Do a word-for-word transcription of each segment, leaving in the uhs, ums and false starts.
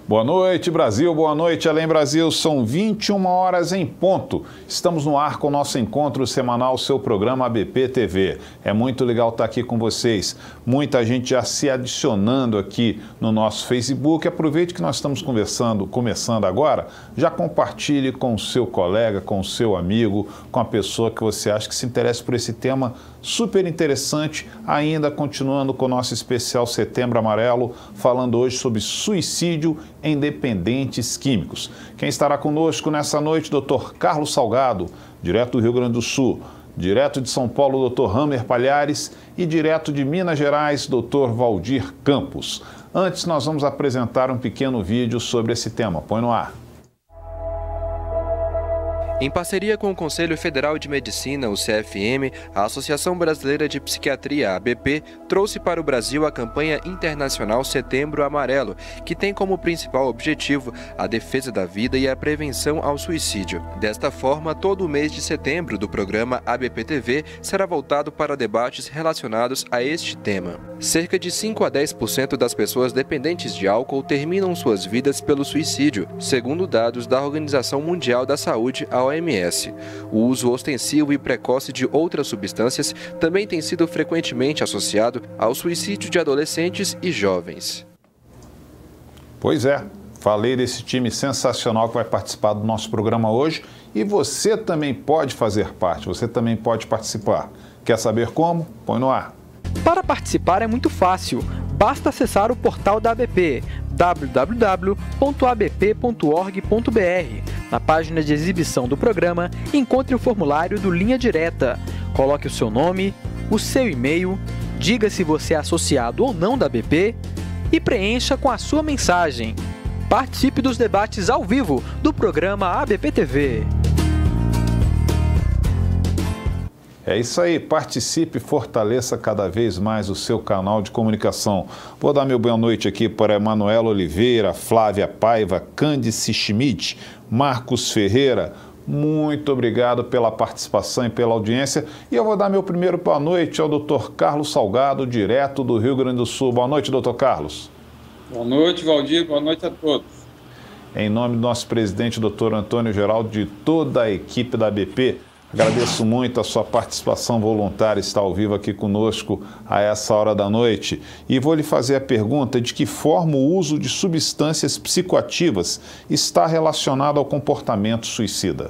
Boa noite, Brasil. Boa noite, Além Brasil. São vinte e uma horas em ponto. Estamos no ar com o nosso encontro semanal, seu programa A B P T V. É muito legal estar aqui com vocês. Muita gente já se adicionando aqui no nosso Facebook. Aproveite que nós estamos conversando, começando agora. Já compartilhe com o seu colega, com o seu amigo, com a pessoa que você acha que se interessa por esse tema super interessante. Ainda continuando com o nosso especial Setembro Amarelo, falando hoje sobre suicídio em dependentes químicos. Quem estará conosco nessa noite, doutor Carlos Salgado, direto do Rio Grande do Sul, direto de São Paulo, doutor Hammer Palhares, e direto de Minas Gerais, doutor Valdir Campos. Antes, nós vamos apresentar um pequeno vídeo sobre esse tema. Põe no ar. Em parceria com o Conselho Federal de Medicina, o C F M, a Associação Brasileira de Psiquiatria, a B P, trouxe para o Brasil a campanha internacional Setembro Amarelo, que tem como principal objetivo a defesa da vida e a prevenção ao suicídio. Desta forma, todo o mês de setembro do programa A B P T V será voltado para debates relacionados a este tema. Cerca de cinco a dez por cento das pessoas dependentes de álcool terminam suas vidas pelo suicídio, segundo dados da Organização Mundial da Saúde, a O M S. O uso ostensivo e precoce de outras substâncias também tem sido frequentemente associado ao suicídio de adolescentes e jovens. Pois é, falei desse time sensacional que vai participar do nosso programa hoje e você também pode fazer parte, você também pode participar. Quer saber como? Põe no ar. Para participar é muito fácil, basta acessar o portal da A B P, w w w ponto a b p ponto org ponto b r. Na página de exibição do programa, encontre o formulário do Linha Direta. Coloque o seu nome, o seu e-mail, diga se você é associado ou não da A B P e preencha com a sua mensagem. Participe dos debates ao vivo do programa A B P T V. É isso aí, participe e fortaleça cada vez mais o seu canal de comunicação. Vou dar meu boa noite aqui para Emanuela Oliveira, Flávia Paiva, Candice Schmidt, Marcos Ferreira. Muito obrigado pela participação e pela audiência. E eu vou dar meu primeiro boa noite ao doutor Carlos Salgado, direto do Rio Grande do Sul. Boa noite, doutor Carlos. Boa noite, Valdir. Boa noite a todos. Em nome do nosso presidente, doutor Antônio Geraldo, de toda a equipe da A B P, agradeço muito a sua participação voluntária, estar ao vivo aqui conosco a essa hora da noite. E vou lhe fazer a pergunta de que forma o uso de substâncias psicoativas está relacionado ao comportamento suicida.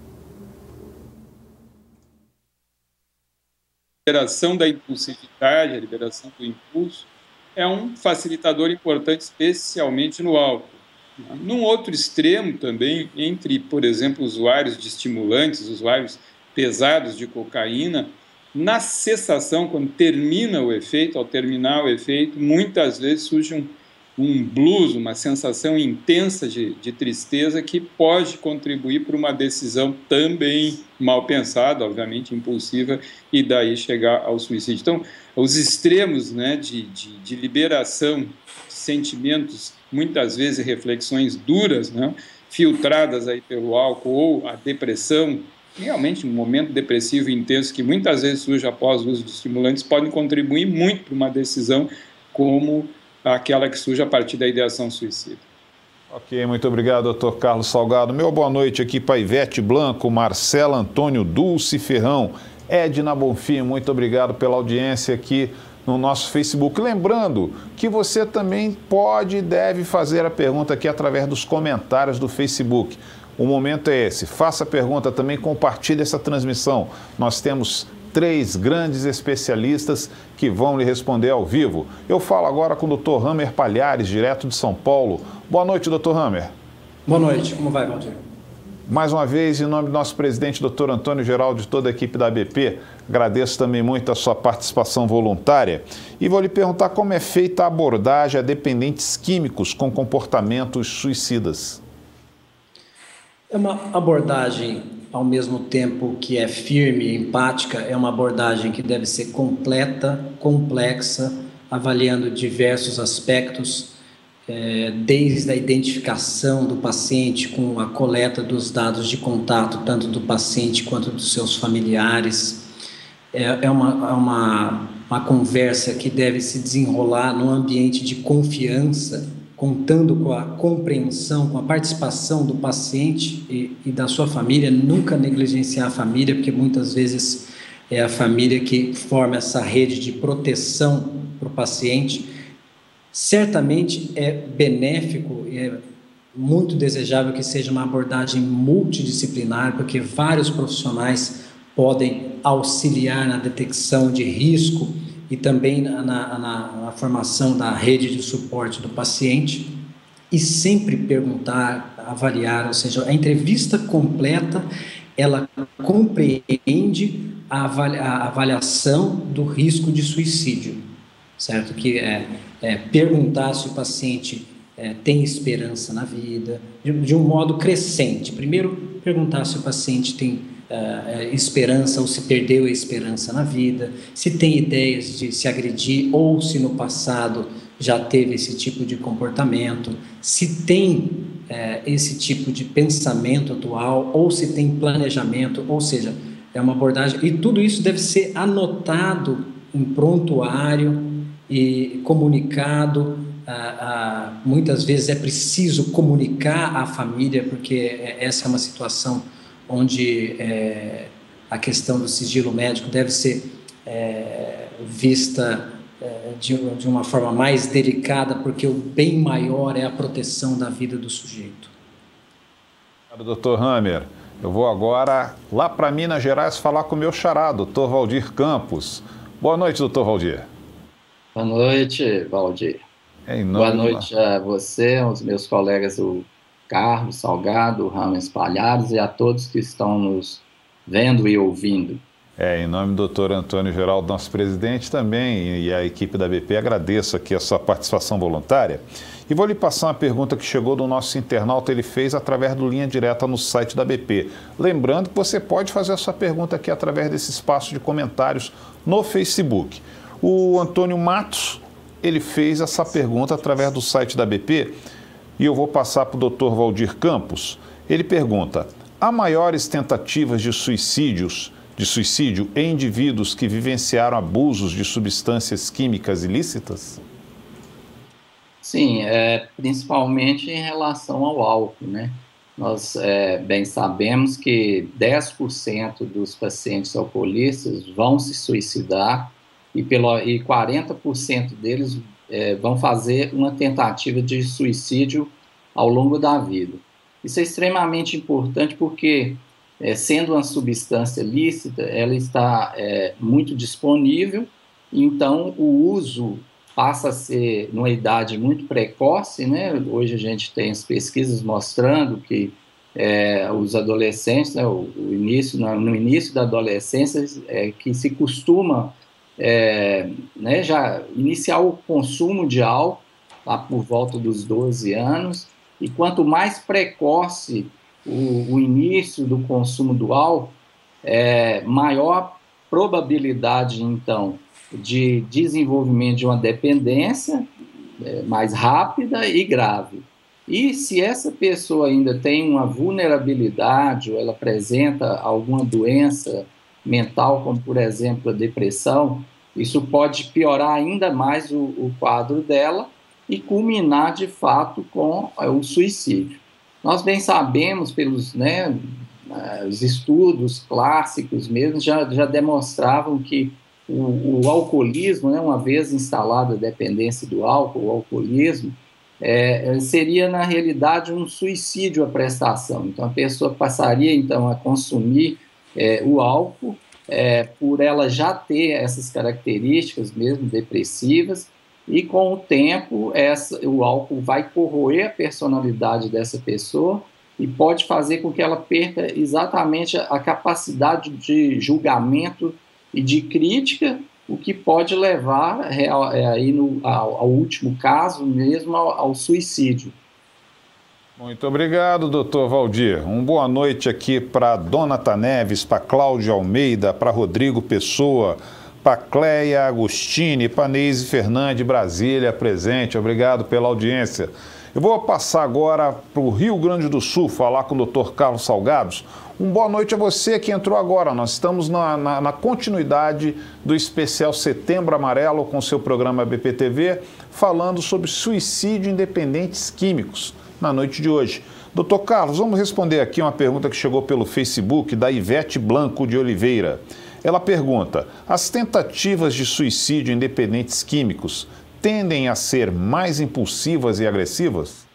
A liberação da impulsividade, a liberação do impulso, é um facilitador importante, especialmente no álcool. Num outro extremo também, entre, por exemplo, usuários de estimulantes, usuários pesados de cocaína, na cessação, quando termina o efeito, ao terminar o efeito, muitas vezes surge um, um blues, uma sensação intensa de, de tristeza que pode contribuir para uma decisão também mal pensada, obviamente impulsiva, e daí chegar ao suicídio. Então, os extremos, né, de, de, de liberação de sentimentos, muitas vezes reflexões duras, né, filtradas aí pelo álcool, ou a depressão, realmente um momento depressivo intenso que muitas vezes surge após o uso de estimulantes, podem contribuir muito para uma decisão como aquela que surge a partir da ideação suicida. Ok, muito obrigado, doutor Carlos Salgado. Meu boa noite aqui para Ivete Blanco, Marcela Antônio Dulce Ferrão, Edna Bonfim, muito obrigado pela audiência aqui no nosso Facebook. Lembrando que você também pode e deve fazer a pergunta aqui através dos comentários do Facebook. O momento é esse. Faça a pergunta também, compartilhe essa transmissão. Nós temos três grandes especialistas que vão lhe responder ao vivo. Eu falo agora com o doutor Hammer Palhares, direto de São Paulo. Boa noite, doutor Hammer. Boa noite. Como vai, Valdir? Mais uma vez, em nome do nosso presidente, doutor Antônio Geraldo, de toda a equipe da A B P, agradeço também muito a sua participação voluntária e vou lhe perguntar como é feita a abordagem a dependentes químicos com comportamentos suicidas. É uma abordagem, ao mesmo tempo que é firme e empática, é uma abordagem que deve ser completa, complexa, avaliando diversos aspectos, é, desde a identificação do paciente com a coleta dos dados de contato, tanto do paciente quanto dos seus familiares. É, é uma, uma, uma conversa que deve se desenrolar num ambiente de confiança contando com a compreensão, com a participação do paciente e, e da sua família, nunca negligenciar a família, porque muitas vezes é a família que forma essa rede de proteção para o paciente. Certamente é benéfico e é muito desejável que seja uma abordagem multidisciplinar, porque vários profissionais podem auxiliar na detecção de risco e também na, na, na formação da rede de suporte do paciente, e sempre perguntar, avaliar, ou seja, a entrevista completa, ela compreende a, avalia, a avaliação do risco de suicídio, certo? Que é, é perguntar se o paciente é, tem esperança na vida, de, de um modo crescente. Primeiro, perguntar se o paciente tem Uh, esperança ou se perdeu a esperança na vida, se tem ideias de se agredir ou se no passado já teve esse tipo de comportamento, se tem uh, esse tipo de pensamento atual ou se tem planejamento, ou seja, é uma abordagem, e tudo isso deve ser anotado em prontuário e comunicado. Uh, uh, muitas vezes é preciso comunicar à família, porque essa é uma situação onde é, a questão do sigilo médico deve ser é, vista é, de, de uma forma mais delicada, porque o bem maior é a proteção da vida do sujeito. doutor Hammer, eu vou agora lá para Minas Gerais falar com o meu xará, doutor Valdir Campos. Boa noite, doutor Valdir. Boa noite, Valdir. É Boa noite a você, aos meus colegas do Carlos Salgado, Ramos Palhares e a todos que estão nos vendo e ouvindo. É, em nome do doutor Antônio Geraldo, nosso presidente, também, e a equipe da B P, agradeço aqui a sua participação voluntária. E vou lhe passar uma pergunta que chegou do nosso internauta, ele fez através do Linha Direta no site da B P. Lembrando que você pode fazer a sua pergunta aqui através desse espaço de comentários no Facebook. O Antônio Matos, ele fez essa pergunta através do site da B P, e eu vou passar para o doutor Valdir Campos. Ele pergunta: há maiores tentativas de suicídios, de suicídio em indivíduos que vivenciaram abusos de substâncias químicas ilícitas? Sim, é, principalmente em relação ao álcool, né? Nós é, bem sabemos que dez por cento dos pacientes alcoolistas vão se suicidar e, pelo, e quarenta por cento deles É, vão fazer uma tentativa de suicídio ao longo da vida. Isso é extremamente importante porque, é, sendo uma substância lícita, ela está é, muito disponível, então o uso passa a ser numa idade muito precoce, né? Hoje a gente tem as pesquisas mostrando que é, os adolescentes, né, o, o início, no, no início da adolescência, é, que se costuma É, né, já iniciar o consumo de álcool lá por volta dos doze anos, e quanto mais precoce o, o início do consumo do álcool, é, maior a probabilidade, então, de desenvolvimento de uma dependência é, mais rápida e grave. E se essa pessoa ainda tem uma vulnerabilidade ou ela apresenta alguma doença mental, como por exemplo a depressão, isso pode piorar ainda mais o, o quadro dela e culminar de fato com o suicídio. Nós bem sabemos pelos né, os estudos clássicos mesmo, já, já demonstravam que o, o alcoolismo, né, uma vez instalada a dependência do álcool, o alcoolismo, é, seria na realidade um suicídio à prestação. Então a pessoa passaria então a consumir É, o álcool, é, por ela já ter essas características mesmo depressivas, e com o tempo essa, o álcool vai corroer a personalidade dessa pessoa e pode fazer com que ela perca exatamente a, a capacidade de julgamento e de crítica, o que pode levar é, aí no, ao, ao último caso mesmo ao, ao suicídio. Muito obrigado, doutor Valdir. Uma boa noite aqui para Donata Neves, para Cláudia Almeida, para Rodrigo Pessoa, para Cleia Agostini, para Neise Fernandes, Brasília, presente. Obrigado pela audiência. Eu vou passar agora para o Rio Grande do Sul, falar com o doutor Carlos Salgados. Um boa noite a você que entrou agora. Nós estamos na, na, na continuidade do especial Setembro Amarelo com seu programa B P T V, falando sobre suicídio em dependentes químicos na noite de hoje. doutor Carlos, vamos responder aqui uma pergunta que chegou pelo Facebook da Ivete Blanco de Oliveira. Ela pergunta: as tentativas de suicídio em dependentes químicos tendem a ser mais impulsivas e agressivas?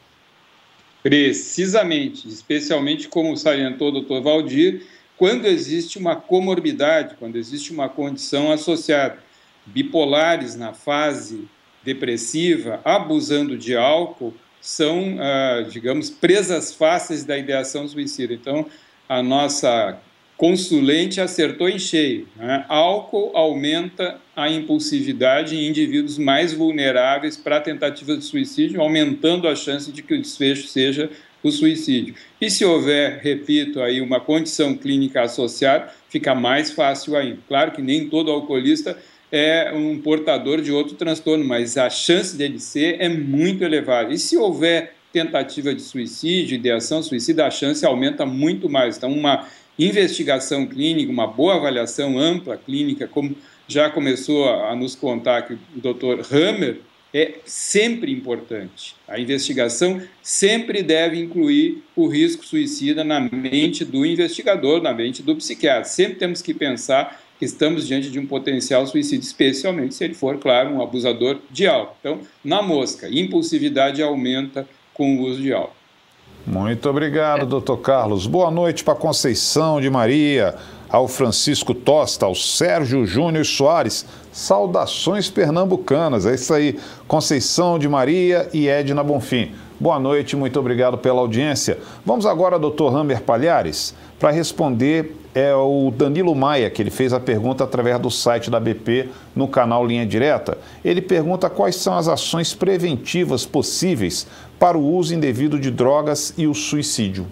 Precisamente, especialmente como salientou o doutor Valdir, quando existe uma comorbidade, quando existe uma condição associada. Bipolares na fase depressiva, abusando de álcool, são, ah, digamos, presas fáceis da ideação suicida. Então, a nossa consulente acertou em cheio, né? Álcool aumenta a impulsividade em indivíduos mais vulneráveis para a tentativa de suicídio, aumentando a chance de que o desfecho seja o suicídio. E se houver, repito, aí uma condição clínica associada, fica mais fácil ainda. Claro que nem todo alcoolista é um portador de outro transtorno, mas a chance dele ser é muito elevada. E se houver tentativa de suicídio, ideação suicida, a chance aumenta muito mais. Então, uma investigação clínica, uma boa avaliação ampla clínica, como já começou a nos contar aqui o doutor Hammer, é sempre importante. A investigação sempre deve incluir o risco suicida na mente do investigador, na mente do psiquiatra. Sempre temos que pensar que estamos diante de um potencial suicídio, especialmente se ele for, claro, um abusador de álcool. Então, na mosca, impulsividade aumenta com o uso de álcool. Muito obrigado, doutor Carlos. Boa noite para Conceição de Maria, ao Francisco Tosta, ao Sérgio Júnior Soares. Saudações pernambucanas. É isso aí, Conceição de Maria e Edna Bonfim. Boa noite, muito obrigado pela audiência. Vamos agora, doutor Hammer Palhares, para responder é o Danilo Maia, que ele fez a pergunta através do site da B P no canal Linha Direta. Ele pergunta quais são as ações preventivas possíveis para o uso indevido de drogas e o suicídio.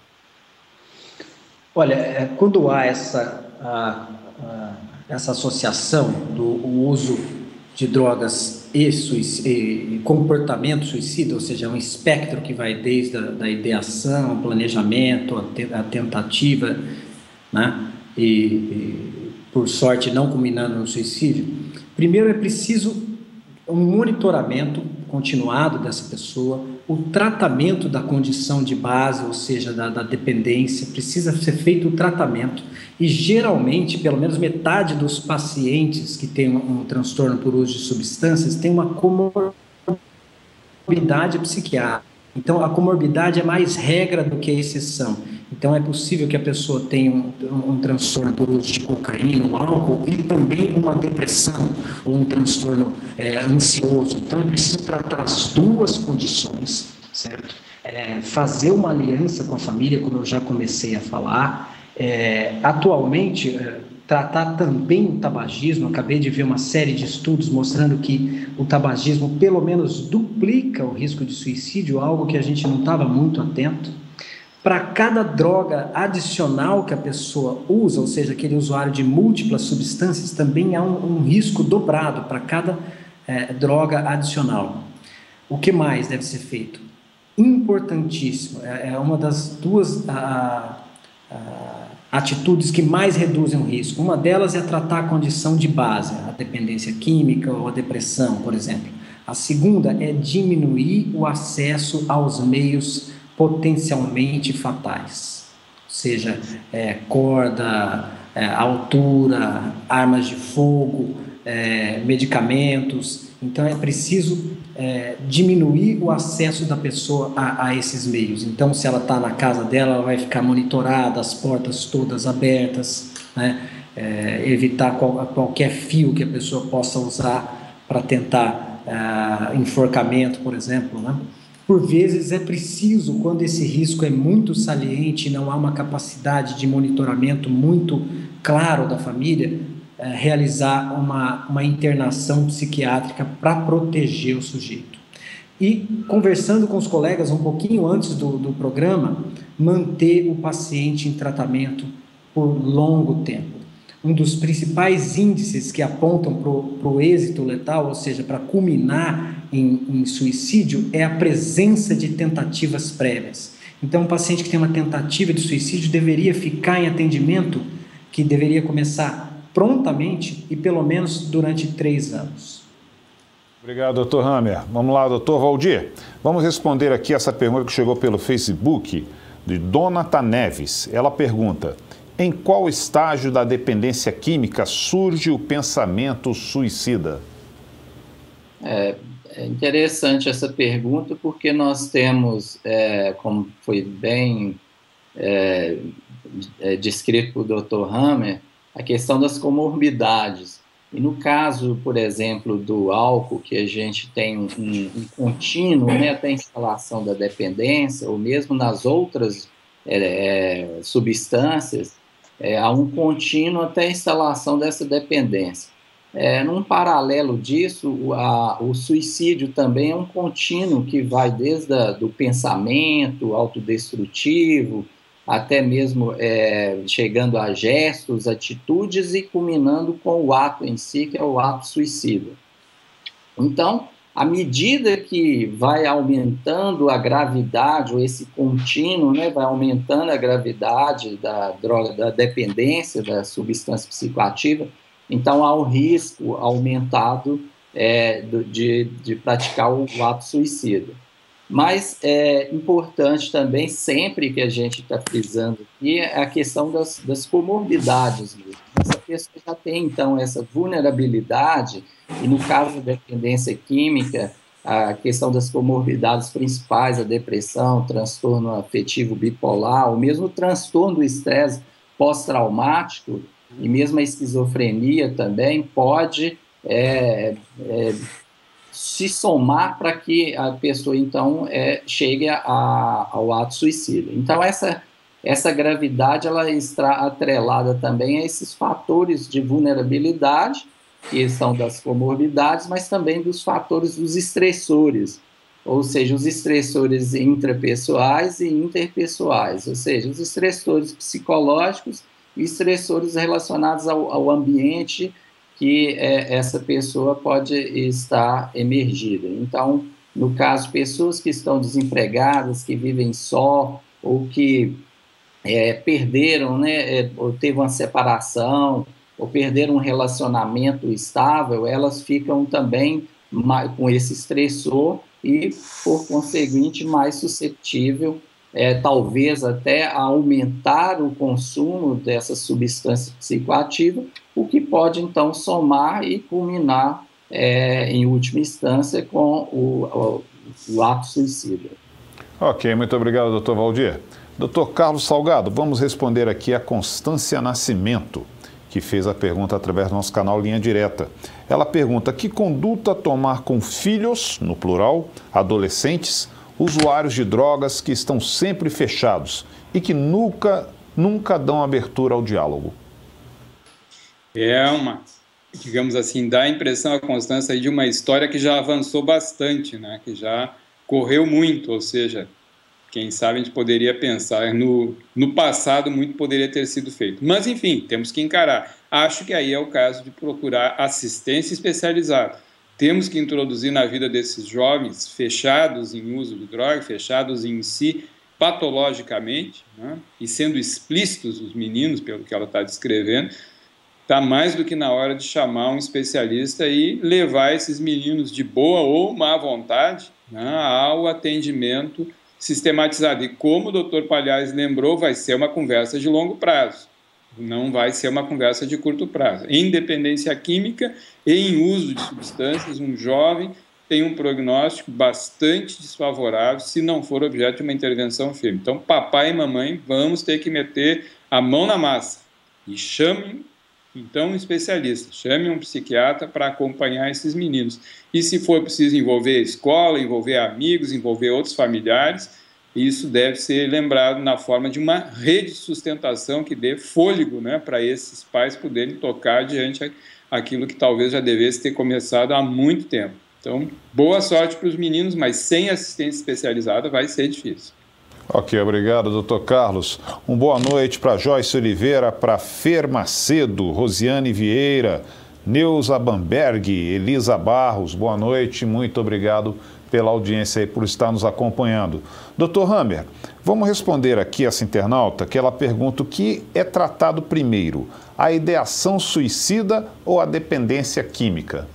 Olha, quando há essa, a, a, essa associação do uso de drogas e, e comportamento suicida, ou seja, um espectro que vai desde a da ideação, planejamento, a, te, a tentativa, né? e, e, por sorte, não culminando no suicídio, primeiro é preciso um monitoramento continuado dessa pessoa, o tratamento da condição de base, ou seja, da, da dependência, precisa ser feito o tratamento e geralmente, pelo menos metade dos pacientes que têm um, um transtorno por uso de substâncias tem uma comorbidade psiquiátrica. Então, a comorbidade é mais regra do que a exceção. Então, é possível que a pessoa tenha um, um, um transtorno por uso de cocaína ou álcool e também uma depressão ou um transtorno é, ansioso. Então, é preciso tratar as duas condições, certo? É, fazer uma aliança com a família, como eu já comecei a falar. É, atualmente, é, tratar também o tabagismo. Acabei de ver uma série de estudos mostrando que o tabagismo pelo menos duplica o risco de suicídio, algo que a gente não estava muito atento. Para cada droga adicional que a pessoa usa, ou seja, aquele usuário de múltiplas substâncias, também há um, um risco dobrado para cada é, droga adicional. O que mais deve ser feito? Importantíssimo, é, é uma das duas a, a, atitudes que mais reduzem o risco. Uma delas é tratar a condição de base, a dependência química ou a depressão, por exemplo. A segunda é diminuir o acesso aos meios potencialmente fatais, ou seja, é, corda, é, altura, armas de fogo, é, medicamentos. Então é preciso é, diminuir o acesso da pessoa a, a esses meios. Então, se ela está na casa dela, ela vai ficar monitorada, as portas todas abertas, né? É, evitar qual, qualquer fio que a pessoa possa usar para tentar é, enforcamento, por exemplo, né? Por vezes é preciso, quando esse risco é muito saliente e não há uma capacidade de monitoramento muito claro da família, é, realizar uma, uma internação psiquiátrica para proteger o sujeito. E, conversando com os colegas um pouquinho antes do, do programa, manter o paciente em tratamento por longo tempo. Um dos principais índices que apontam para o êxito letal, ou seja, para culminar em, em suicídio é a presença de tentativas prévias. Então, um paciente que tem uma tentativa de suicídio deveria ficar em atendimento, que deveria começar prontamente e pelo menos durante três anos. Obrigado, doutor Hammer. Vamos lá, doutor Valdir. Vamos responder aqui essa pergunta que chegou pelo Facebook de Donata Neves. Ela pergunta: em qual estágio da dependência química surge o pensamento suicida? É, é interessante essa pergunta, porque nós temos, é, como foi bem é, é, descrito pelo doutor Hammer, a questão das comorbidades. E no caso, por exemplo, do álcool, que a gente tem um, um contínuo, né, até a instalação da dependência, ou mesmo nas outras é, é, substâncias, é, há um contínuo até a instalação dessa dependência. É, num paralelo disso, o, a, o suicídio também é um contínuo que vai desde a, do pensamento autodestrutivo, até mesmo é, chegando a gestos, atitudes e culminando com o ato em si, que é o ato suicida. Então, à medida que vai aumentando a gravidade, ou esse contínuo, né, vai aumentando a gravidade da droga, da dependência da substância psicoativa, então há um risco aumentado é, de, de praticar o ato suicida. Mas é importante também, sempre que a gente está frisando aqui, é a questão das, das comorbidades mesmo. Essa pessoa já tem, então, essa vulnerabilidade, e no caso da dependência química, a questão das comorbidades principais, a depressão, o transtorno afetivo bipolar, ou mesmo o transtorno do estresse pós-traumático, e mesmo a esquizofrenia também pode é, é, se somar para que a pessoa, então, é, chegue a, ao ato suicida. Então, essa, essa gravidade, ela está atrelada também a esses fatores de vulnerabilidade, que são das comorbidades, mas também dos fatores dos estressores, ou seja, os estressores intrapessoais e interpessoais, ou seja, os estressores psicológicos e estressores relacionados ao, ao ambiente que é, essa pessoa pode estar emergida. Então, no caso, pessoas que estão desempregadas, que vivem só, ou que é, perderam, né, é, ou teve uma separação, ou perderam um relacionamento estável, elas ficam também mais, com esse estressor e, por conseguinte, mais suscetível, é, talvez até a aumentar o consumo dessa substância psicoativa, o que pode, então, somar e culminar, é, em última instância, com o, o, o ato suicida. Ok, muito obrigado, doutor Valdir. doutor Carlos Salgado, vamos responder aqui a Constância Nascimento, que fez a pergunta através do nosso canal Linha Direta. Ela pergunta: que conduta tomar com filhos, no plural, adolescentes, usuários de drogas que estão sempre fechados e que nunca, nunca dão abertura ao diálogo? É uma, digamos assim, dá a impressão, a Constância, de uma história que já avançou bastante, né? Que já correu muito, ou seja, quem sabe a gente poderia pensar no, no passado, muito poderia ter sido feito. Mas, enfim, temos que encarar. Acho que aí é o caso de procurar assistência especializada. Temos que introduzir na vida desses jovens fechados em uso de droga, fechados em si patologicamente, né? E sendo explícitos os meninos, pelo que ela está descrevendo, está mais do que na hora de chamar um especialista e levar esses meninos de boa ou má vontade, né, ao atendimento sistematizado. E como o doutor Palhares lembrou, vai ser uma conversa de longo prazo, não vai ser uma conversa de curto prazo. Em dependência química e em uso de substâncias, um jovem tem um prognóstico bastante desfavorável se não for objeto de uma intervenção firme. Então, papai e mamãe, vamos ter que meter a mão na massa e chamem, então, um especialista, chame um psiquiatra para acompanhar esses meninos. E se for preciso envolver a escola, envolver amigos, envolver outros familiares, isso deve ser lembrado na forma de uma rede de sustentação que dê fôlego, né, para esses pais poderem tocar adiante aquilo que talvez já devesse ter começado há muito tempo. Então, boa sorte para os meninos, mas sem assistência especializada vai ser difícil. Ok, obrigado, doutor Carlos. Uma boa noite para Joyce Oliveira, para Fer Macedo, Rosiane Vieira, Neuza Bamberg, Elisa Barros, boa noite, muito obrigado pela audiência e por estar nos acompanhando. doutor Hammer, vamos responder aqui essa internauta que ela pergunta o que é tratado primeiro, a ideação suicida ou a dependência química?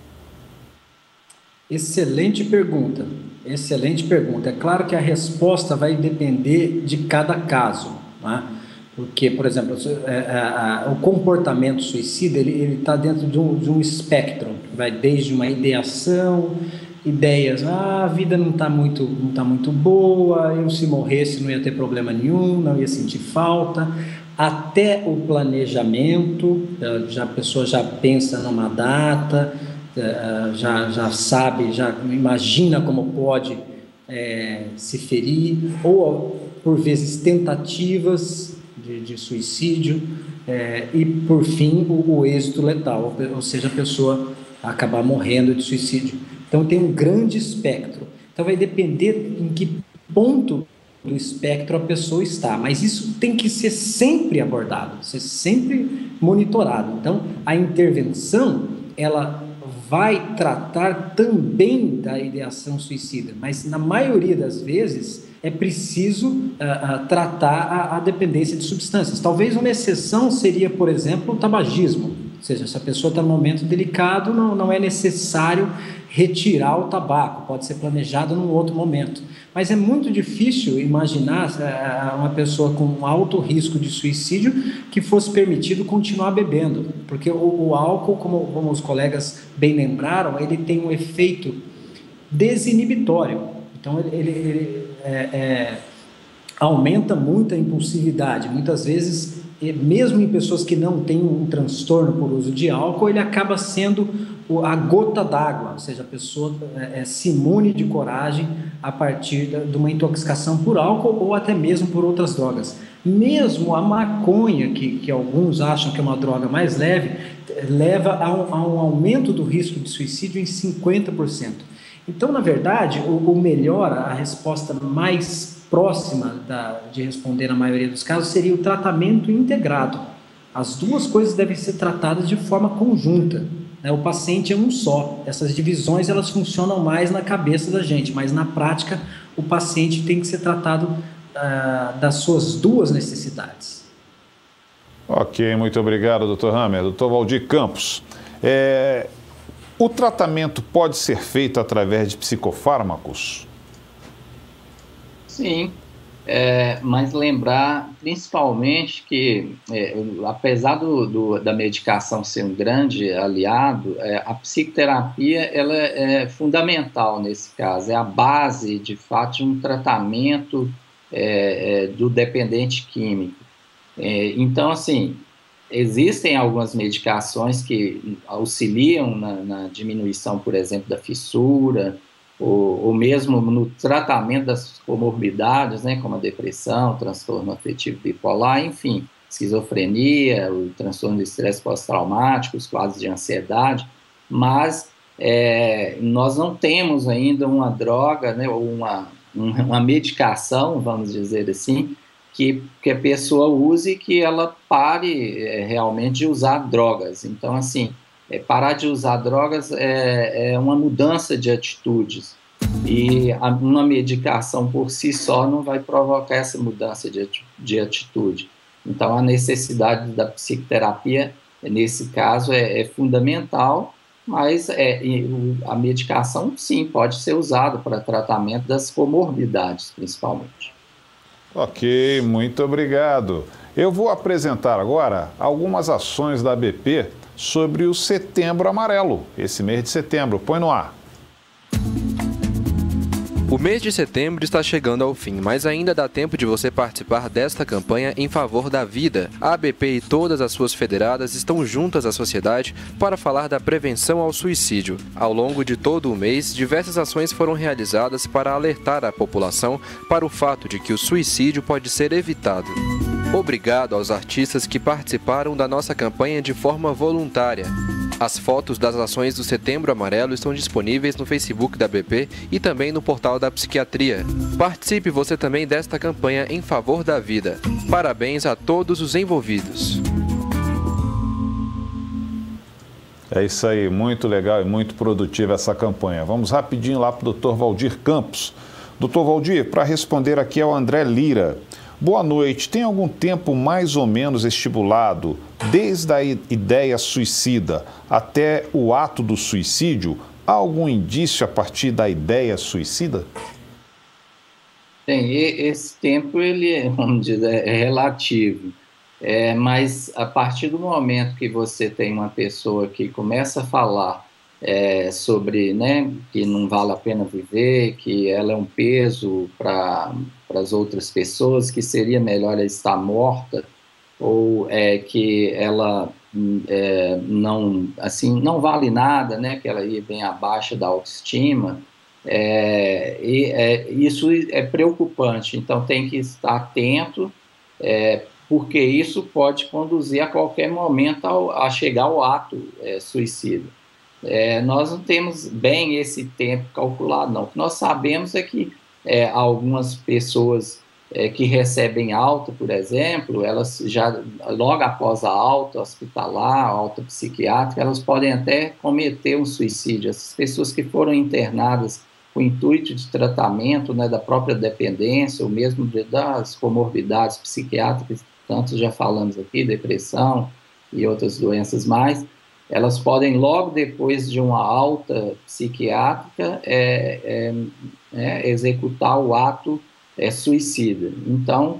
Excelente pergunta, excelente pergunta. É claro que a resposta vai depender de cada caso, né? Porque, por exemplo, é, é, o comportamento suicida, ele está dentro de um, de um espectro, vai desde uma ideação, ideias, ah, a vida não está muito, não tá muito boa, eu se morresse não ia ter problema nenhum, não ia sentir falta, até o planejamento, já, a pessoa já pensa numa data, já, já sabe, já imagina como pode é, se ferir, ou por vezes tentativas de, de suicídio, é, e por fim o, o êxito letal, ou seja, a pessoa acabar morrendo de suicídio. Então tem um grande espectro, então vai depender em que ponto do espectro a pessoa está, mas isso tem que ser sempre abordado, ser sempre monitorado. Então a intervenção, ela vai tratar também da ideação suicida, mas na maioria das vezes é preciso uh, uh, tratar a, a dependência de substâncias. Talvez uma exceção seria, por exemplo, o tabagismo, ou seja, se a pessoa está num momento delicado, não, não é necessário retirar o tabaco, pode ser planejado num outro momento. Mas é muito difícil imaginar uh, uma pessoa com alto risco de suicídio que fosse permitido continuar bebendo, porque o, o álcool, como, como os colegas bem lembraram, ele tem um efeito desinibitório. Então, ele, ele, ele é, é, aumenta muito a impulsividade. Muitas vezes, mesmo em pessoas que não têm um transtorno por uso de álcool, ele acaba sendo a gota d'água, ou seja, a pessoa é, é, se imune de coragem a partir da, de uma intoxicação por álcool ou até mesmo por outras drogas. Mesmo a maconha, que, que alguns acham que é uma droga mais leve, leva a um, a um aumento do risco de suicídio em cinquenta por cento. Então, na verdade, o, o melhor, a resposta mais próxima da, de responder na maioria dos casos seria o tratamento integrado. As duas coisas devem ser tratadas de forma conjunta. Né? O paciente é um só. Essas divisões elas funcionam mais na cabeça da gente, mas na prática o paciente tem que ser tratado uh, das suas duas necessidades. Ok, muito obrigado, doutor Hammer. doutor Valdir Campos, é... o tratamento pode ser feito através de psicofármacos? Sim, é, mas lembrar principalmente que, é, apesar do, do, da medicação ser um grande aliado, é, a psicoterapia ela é fundamental nesse caso, é a base, de fato, de um tratamento é, é, do dependente químico. É, então, assim, existem algumas medicações que auxiliam na, na diminuição, por exemplo, da fissura, ou, ou mesmo no tratamento das comorbidades, né, como a depressão, transtorno afetivo bipolar, enfim, esquizofrenia, o transtorno de estresse pós-traumático, os quadros de ansiedade, mas é, nós não temos ainda uma droga, né, ou uma, uma medicação, vamos dizer assim, Que, que a pessoa use e que ela pare é, realmente de usar drogas. Então, assim, é, parar de usar drogas é, é uma mudança de atitudes. E a, uma medicação por si só não vai provocar essa mudança de, de atitude. Então, a necessidade da psicoterapia, nesse caso, é, é fundamental, mas é, a medicação, sim, pode ser usada para tratamento das comorbidades, principalmente. Ok, muito obrigado. Eu vou apresentar agora algumas ações da A B P sobre o Setembro Amarelo, esse mês de setembro. Põe no ar. O mês de setembro está chegando ao fim, mas ainda dá tempo de você participar desta campanha em favor da vida. A A B P e todas as suas federadas estão juntas à sociedade para falar da prevenção ao suicídio. Ao longo de todo o mês, diversas ações foram realizadas para alertar a população para o fato de que o suicídio pode ser evitado. Obrigado aos artistas que participaram da nossa campanha de forma voluntária. As fotos das ações do Setembro Amarelo estão disponíveis no Facebook da A B P e também no portal da Psiquiatria. Participe você também desta campanha em favor da vida. Parabéns a todos os envolvidos. É isso aí, muito legal e muito produtiva essa campanha. Vamos rapidinho lá para o doutor Valdir Campos. doutor Valdir, para responder aqui é o André Lira. Boa noite, tem algum tempo mais ou menos estipulado, desde a ideia suicida até o ato do suicídio? Há algum indício a partir da ideia suicida? Tem, esse tempo ele, vamos dizer, é relativo. É, mas a partir do momento que você tem uma pessoa que começa a falar é, sobre, né, que não vale a pena viver, que ela é um peso para as outras pessoas, que seria melhor ela estar morta, ou é, que ela é, não, assim, não vale nada, né, que ela ia bem abaixo da autoestima, é, e, é, isso é preocupante. Então tem que estar atento, é, porque isso pode conduzir a qualquer momento ao, a chegar ao ato é, suicida. É, nós não temos bem esse tempo calculado, não. O que nós sabemos é que é, algumas pessoas é, que recebem alta, por exemplo, elas já, logo após a alta hospitalar, a alta psiquiátrica, elas podem até cometer um suicídio. Essas pessoas que foram internadas com o intuito de tratamento, né, da própria dependência, ou mesmo de, das comorbidades psiquiátricas, tanto já falamos aqui, depressão e outras doenças mais, elas podem logo depois de uma alta psiquiátrica é, é, é, executar o ato é, suicida. Então,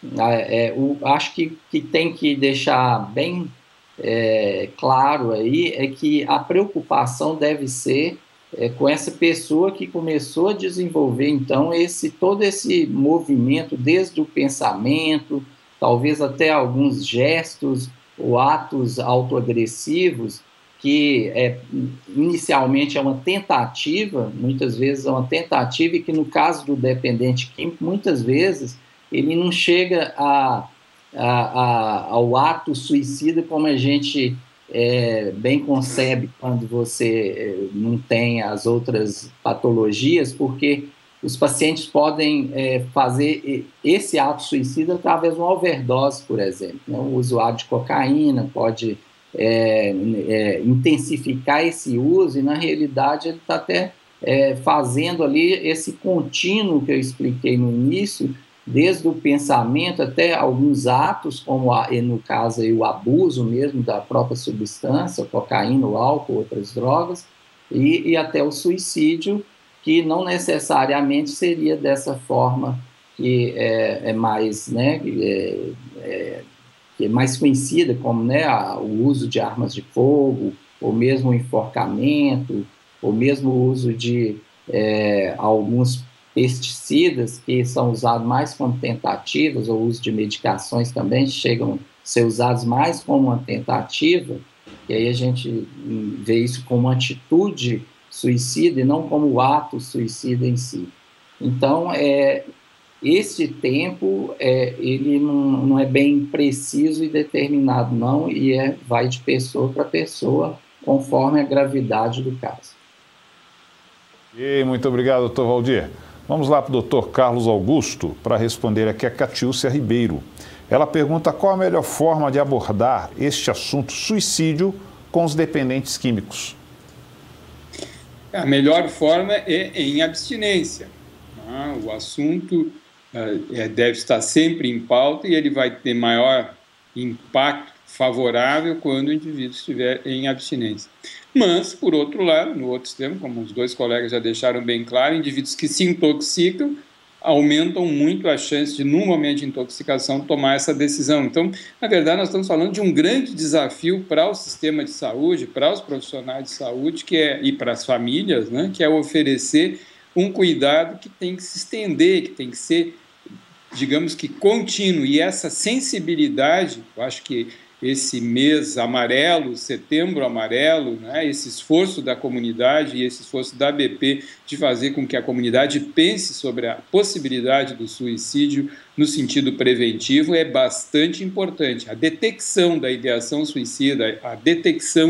é, o, acho que, que tem que deixar bem é, claro aí é que a preocupação deve ser é, com essa pessoa que começou a desenvolver, então, esse, todo esse movimento, desde o pensamento, talvez até alguns gestos ou atos autoagressivos, que é, inicialmente é uma tentativa, muitas vezes é uma tentativa, e que no caso do dependente químico, muitas vezes ele não chega a, a, a, ao ato suicida como a gente é, bem concebe quando você é, não tem as outras patologias, porque os pacientes podem é, fazer esse ato suicida através de uma overdose, por exemplo. Né? O usuário de cocaína pode é, é, intensificar esse uso e, na realidade, ele está até é, fazendo ali esse contínuo que eu expliquei no início, desde o pensamento até alguns atos, como a, no caso aí, o abuso mesmo da própria substância, cocaína, o álcool, outras drogas, e, e até o suicídio, que não necessariamente seria dessa forma que é, é mais, né, é, é, que é mais conhecida como, né, a, o uso de armas de fogo, ou mesmo o enforcamento, ou mesmo o uso de é, alguns pesticidas que são usados mais como tentativas, ou o uso de medicações também chegam a ser usados mais como uma tentativa, e aí a gente vê isso como uma atitude suicida e não como o ato suicida em si. Então, é, esse tempo, é, ele não, não é bem preciso e determinado, não, e é, vai de pessoa para pessoa, conforme a gravidade do caso. E muito obrigado, doutor Valdir. Vamos lá para o doutor Carlos Augusto para responder aqui a Catiúcia Ribeiro. Ela pergunta qual a melhor forma de abordar este assunto suicídio com os dependentes químicos. A melhor forma é em abstinência. O assunto deve estar sempre em pauta e ele vai ter maior impacto favorável quando o indivíduo estiver em abstinência. Mas, por outro lado, no outro extremo, como os dois colegas já deixaram bem claro, indivíduos que se intoxicam aumentam muito a chance de, no momento de intoxicação, tomar essa decisão. Então, na verdade, nós estamos falando de um grande desafio para o sistema de saúde, para os profissionais de saúde, que é, e para as famílias, né, que é oferecer um cuidado que tem que se estender, que tem que ser, digamos que, contínuo. E essa sensibilidade, eu acho que esse mês amarelo, setembro amarelo, né, esse esforço da comunidade e esse esforço da A B P de fazer com que a comunidade pense sobre a possibilidade do suicídio no sentido preventivo é bastante importante. A detecção da ideação suicida, a detecção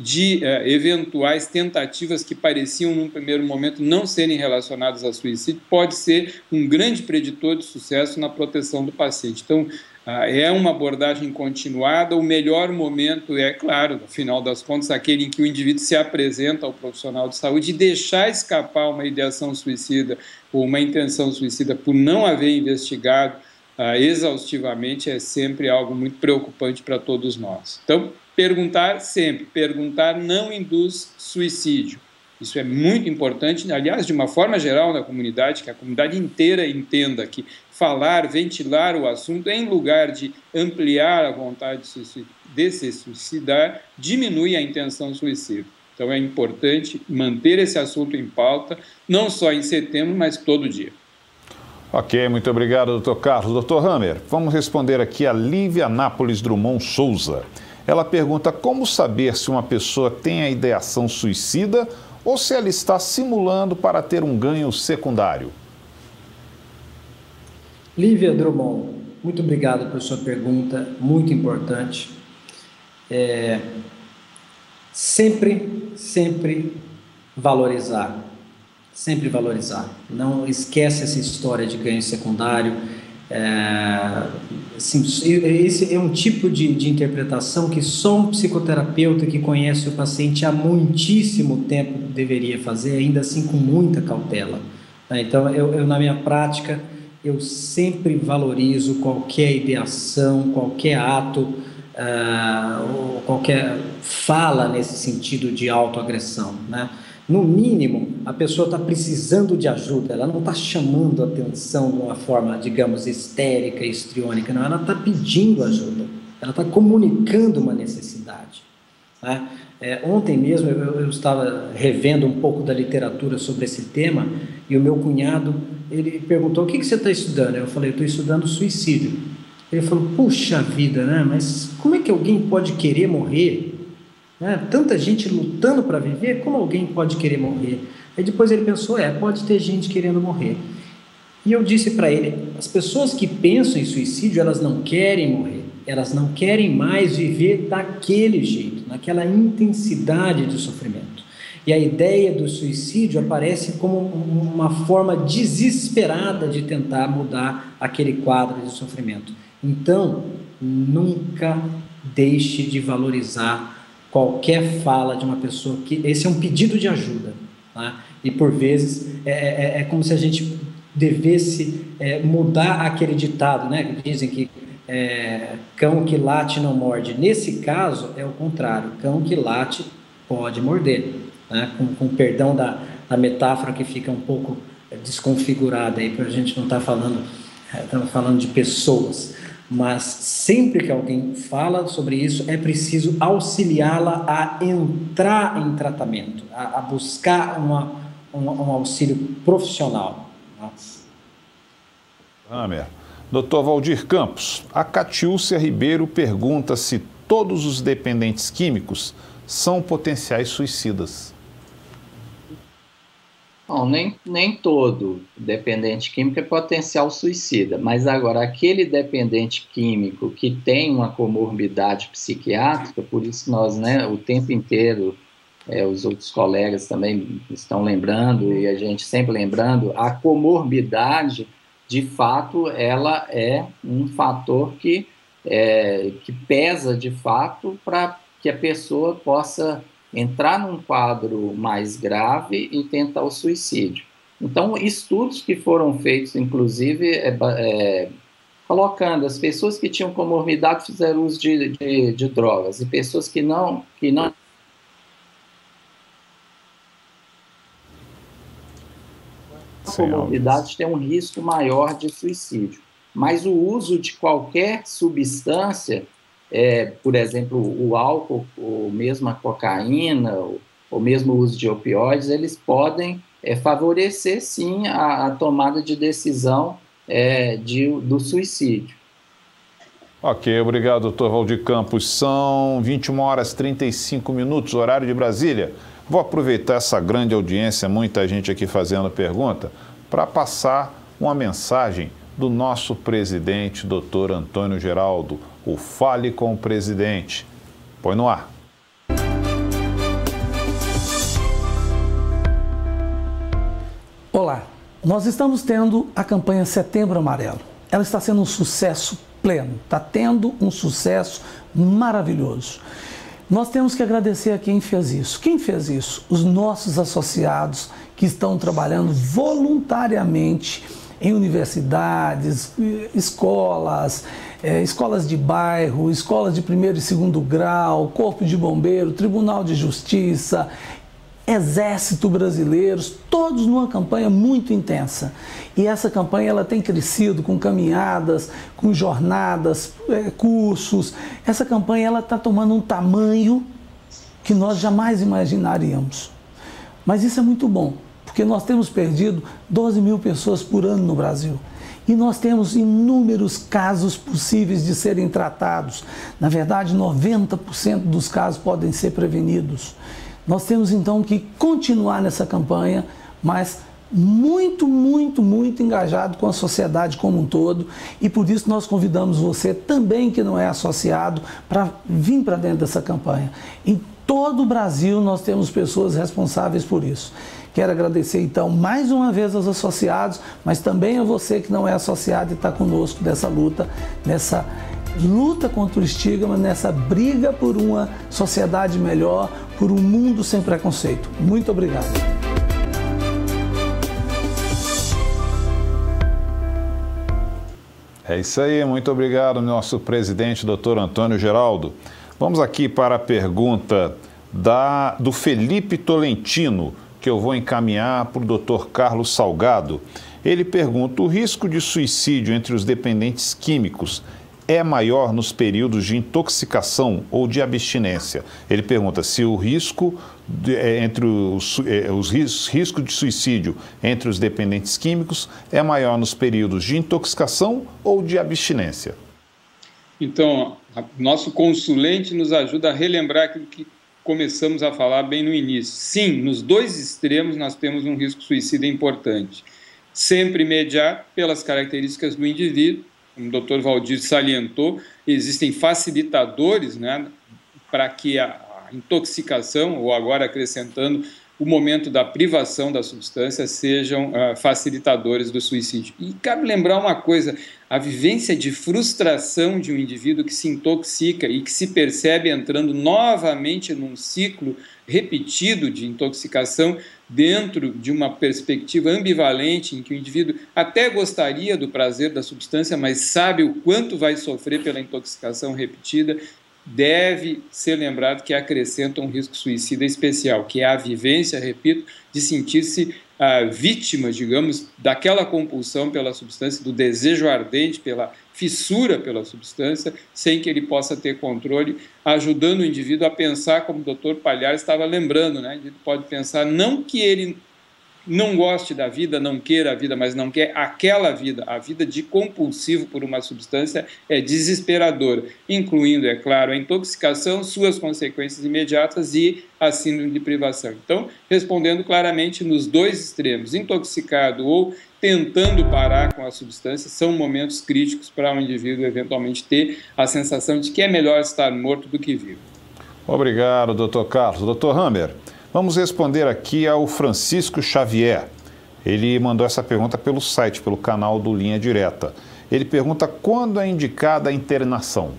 de uh, eventuais tentativas que pareciam, num primeiro momento, não serem relacionadas a suicídio, pode ser um grande preditor de sucesso na proteção do paciente. Então, uh, é uma abordagem continuada. O melhor momento é, claro, no final das contas, aquele em que o indivíduo se apresenta ao profissional de saúde e deixar escapar uma ideação suicida ou uma intenção suicida por não haver investigado uh, exaustivamente é sempre algo muito preocupante para todos nós. Então, perguntar sempre, perguntar não induz suicídio. Isso é muito importante, aliás, de uma forma geral na comunidade, que a comunidade inteira entenda que falar, ventilar o assunto, em lugar de ampliar a vontade de se suicidar, diminui a intenção suicida. Então é importante manter esse assunto em pauta, não só em setembro, mas todo dia. Ok, muito obrigado, doutor Carlos. doutor Hammer, vamos responder aqui a Lívia Nápoles Drummond Souza. Ela pergunta como saber se uma pessoa tem a ideação suicida ou se ela está simulando para ter um ganho secundário. Lívia Drummond, muito obrigado por sua pergunta, muito importante. É, sempre, sempre valorizar, sempre valorizar. Não esquece essa história de ganho secundário. É, assim, esse é um tipo de, de interpretação que só um psicoterapeuta que conhece o paciente há muitíssimo tempo deveria fazer, ainda assim com muita cautela. Então, eu, eu na minha prática, eu sempre valorizo qualquer ideação, qualquer ato, uh, ou qualquer fala nesse sentido de autoagressão, né? No mínimo, a pessoa está precisando de ajuda, ela não está chamando atenção de uma forma, digamos, histérica, histriônica, não, ela está pedindo ajuda, ela está comunicando uma necessidade, né? É, ontem mesmo eu, eu estava revendo um pouco da literatura sobre esse tema e o meu cunhado, ele perguntou, o que, que você está estudando? Eu falei, eu estou estudando suicídio. Ele falou, puxa vida, né? Mas como é que alguém pode querer morrer? Né? Tanta gente lutando para viver, como alguém pode querer morrer? Aí depois ele pensou, é, pode ter gente querendo morrer. E eu disse para ele, as pessoas que pensam em suicídio, elas não querem morrer, elas não querem mais viver daquele jeito, naquela intensidade de sofrimento. E a ideia do suicídio aparece como uma forma desesperada de tentar mudar aquele quadro de sofrimento. Então, nunca deixe de valorizar qualquer fala de uma pessoa que... Esse é um pedido de ajuda, né? E por vezes é, é, é como se a gente devesse é, mudar aquele ditado, né? Dizem que é, cão que late não morde. Nesse caso é o contrário, cão que late pode morder, né? Com, com perdão da, da metáfora que fica um pouco desconfigurada aí, para a gente não estar tá falando, estamos falando de pessoas. Mas sempre que alguém fala sobre isso, é preciso auxiliá-la a entrar em tratamento, a, a buscar uma, um, um auxílio profissional. Hammer. doutor Valdir Campos, a Catiúcia Ribeiro pergunta se todos os dependentes químicos são potenciais suicidas. Não, nem, nem todo dependente químico é potencial suicida, mas agora aquele dependente químico que tem uma comorbidade psiquiátrica, por isso nós, né, o tempo inteiro, é, os outros colegas também estão lembrando, e a gente sempre lembrando, a comorbidade, de fato, ela é um fator que, é, que pesa, de fato, para que a pessoa possa entrar num quadro mais grave e tentar o suicídio. Então, estudos que foram feitos, inclusive, é, é, colocando as pessoas que tinham comorbidade fizeram uso de, de, de drogas, e pessoas que não... Que não a comorbidade tem um risco maior de suicídio. Mas o uso de qualquer substância... É, por exemplo, o álcool, ou mesmo a cocaína, ou, ou mesmo o uso de opioides, eles podem é, favorecer, sim, a, a tomada de decisão é, de, do suicídio. Ok, obrigado, doutor Valdir Campos. São vinte e uma horas e trinta e cinco minutos, horário de Brasília. Vou aproveitar essa grande audiência, muita gente aqui fazendo pergunta, para passar uma mensagem do nosso presidente, doutor Antônio Geraldo, o Fale com o Presidente. Põe no ar. Olá, nós estamos tendo a campanha Setembro Amarelo. Ela está sendo um sucesso pleno, está tendo um sucesso maravilhoso. Nós temos que agradecer a quem fez isso. Quem fez isso? Os nossos associados que estão trabalhando voluntariamente em universidades, escolas, é, escolas de bairro, escolas de primeiro e segundo grau, Corpo de Bombeiro, Tribunal de Justiça, Exército Brasileiro, todos numa campanha muito intensa. E essa campanha ela tem crescido com caminhadas, com jornadas, é, cursos. Essa campanha ela está tomando um tamanho que nós jamais imaginaríamos. Mas isso é muito bom, porque nós temos perdido doze mil pessoas por ano no Brasil. E nós temos inúmeros casos possíveis de serem tratados. Na verdade, noventa por cento dos casos podem ser prevenidos. Nós temos então que continuar nessa campanha, mas muito, muito, muito engajado com a sociedade como um todo, e por isso nós convidamos você também que não é associado para vir para dentro dessa campanha. Em todo o Brasil nós temos pessoas responsáveis por isso. Quero agradecer então mais uma vez aos associados, mas também a você que não é associado e está conosco nessa luta, nessa luta contra o estigma, nessa briga por uma sociedade melhor, por um mundo sem preconceito. Muito obrigado. É isso aí, muito obrigado, nosso presidente, doutor Antônio Geraldo. Vamos aqui para a pergunta da, do Felipe Tolentino, que eu vou encaminhar para o doutor Carlos Salgado. Ele pergunta: o risco de suicídio entre os dependentes químicos é maior nos períodos de intoxicação ou de abstinência? Ele pergunta se o risco de, entre os, os ris, risco de suicídio entre os dependentes químicos é maior nos períodos de intoxicação ou de abstinência. Então, a, nosso consulente nos ajuda a relembrar aquilo que começamos a falar bem no início. Sim, nos dois extremos nós temos um risco suicida importante. Sempre imediato, pelas características do indivíduo, como o doutor Valdir salientou, existem facilitadores, né, para que a, a intoxicação, ou agora acrescentando o momento da privação da substância, sejam uh, facilitadores do suicídio. E cabe lembrar uma coisa: a vivência de frustração de um indivíduo que se intoxica e que se percebe entrando novamente num ciclo repetido de intoxicação dentro de uma perspectiva ambivalente em que o indivíduo até gostaria do prazer da substância, mas sabe o quanto vai sofrer pela intoxicação repetida, deve ser lembrado que acrescenta um risco suicida especial, que é a vivência, repito, de sentir-se ah, vítima, digamos, daquela compulsão pela substância, do desejo ardente, pela fissura pela substância, sem que ele possa ter controle, ajudando o indivíduo a pensar, como o doutor Palhares estava lembrando, né? Ele pode pensar não que ele não goste da vida, não queira a vida, mas não quer aquela vida. A vida de compulsivo por uma substância é desesperadora, incluindo, é claro, a intoxicação, suas consequências imediatas e a síndrome de privação. Então, respondendo claramente, nos dois extremos, intoxicado ou tentando parar com a substância, são momentos críticos para um indivíduo eventualmente ter a sensação de que é melhor estar morto do que vivo. Obrigado, doutor Carlos. doutor Hammer, vamos responder aqui ao Francisco Xavier. Ele mandou essa pergunta pelo site, pelo canal do Linha Direta. Ele pergunta: quando é indicada a internação?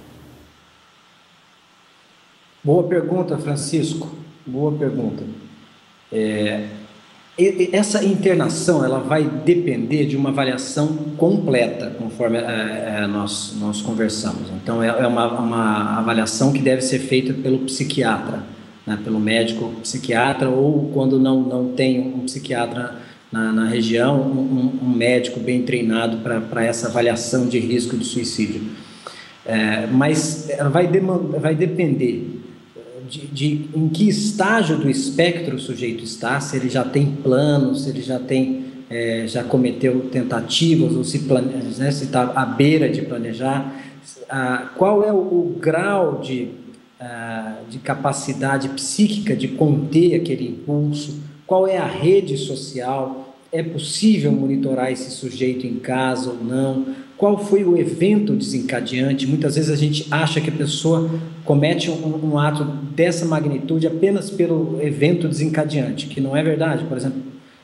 Boa pergunta, Francisco. Boa pergunta. É, essa internação ela vai depender de uma avaliação completa, conforme é, é, nós, nós conversamos. Então, é, é uma, uma avaliação que deve ser feita pelo psiquiatra, né, pelo médico psiquiatra, ou quando não, não tem um psiquiatra na, na região, um, um médico bem treinado para essa avaliação de risco de suicídio. É, mas ela vai, vai depender de, de em que estágio do espectro o sujeito está, se ele já tem planos, se ele já tem, é, já cometeu tentativas, ou se planeja, né, se está à beira de planejar, ah, qual é o, o grau de de capacidade psíquica de conter aquele impulso, qual é a rede social, é possível monitorar esse sujeito em casa ou não, qual foi o evento desencadeante. Muitas vezes a gente acha que a pessoa comete um, um ato dessa magnitude apenas pelo evento desencadeante, que não é verdade. Por exemplo,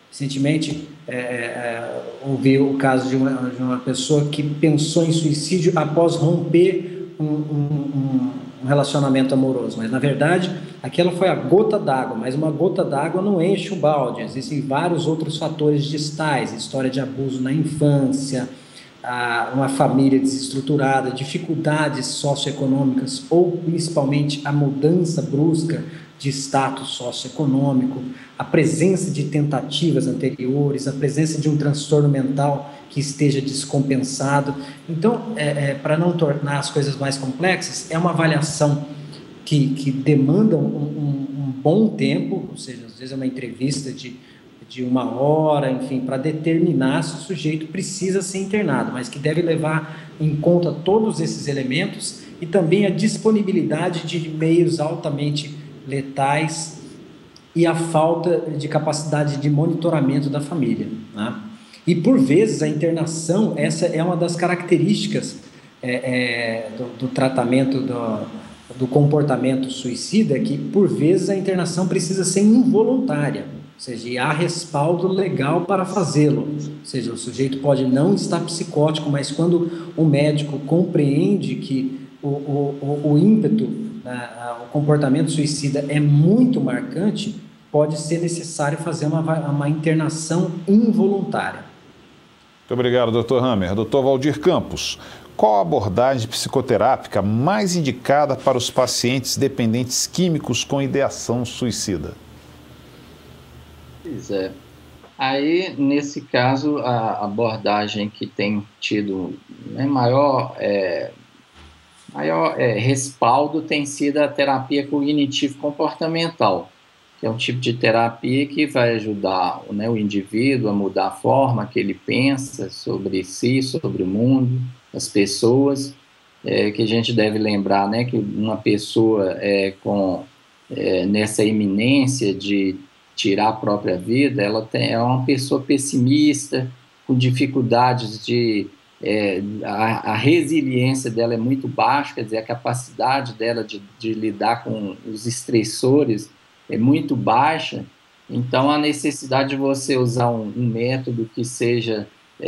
Recentemente, é, é, ouvi o caso de uma, de uma pessoa que pensou em suicídio após romper um, um, um relacionamento amoroso, mas na verdade aquela foi a gota d'água, mas uma gota d'água não enche o balde, existem vários outros fatores distais, história de abuso na infância, a, uma família desestruturada, dificuldades socioeconômicas ou principalmente a mudança brusca de status socioeconômico, a presença de tentativas anteriores, a presença de um transtorno mental que esteja descompensado. Então, é, é, para não tornar as coisas mais complexas, é uma avaliação que, que demanda um, um, um bom tempo, ou seja, às vezes é uma entrevista de, de uma hora, enfim, para determinar se o sujeito precisa ser internado, mas que deve levar em conta todos esses elementos e também a disponibilidade de meios altamente letais e a falta de capacidade de monitoramento da família, né? E por vezes a internação, essa é uma das características é, é, do, do tratamento do, do comportamento suicida, que por vezes a internação precisa ser involuntária, ou seja, há respaldo legal para fazê-lo, ou seja, o sujeito pode não estar psicótico, mas quando o médico compreende que o, o, o, o ímpeto, o comportamento suicida é muito marcante, pode ser necessário fazer uma, uma internação involuntária. Muito obrigado, doutor Hammer. doutor Valdir Campos, qual a abordagem psicoterápica mais indicada para os pacientes dependentes químicos com ideação suicida? Pois é. Aí, nesse caso, a abordagem que tem tido, né, maior... É... maior é, respaldo tem sido a terapia cognitivo-comportamental, que é um tipo de terapia que vai ajudar, né, o indivíduo a mudar a forma que ele pensa sobre si, sobre o mundo, as pessoas, é, que a gente deve lembrar, né, que uma pessoa é, com, é, nessa iminência de tirar a própria vida, ela tem, é uma pessoa pessimista, com dificuldades de... É, a, a resiliência dela é muito baixa, quer dizer, a capacidade dela de, de lidar com os estressores é muito baixa, então a necessidade de você usar um, um método que seja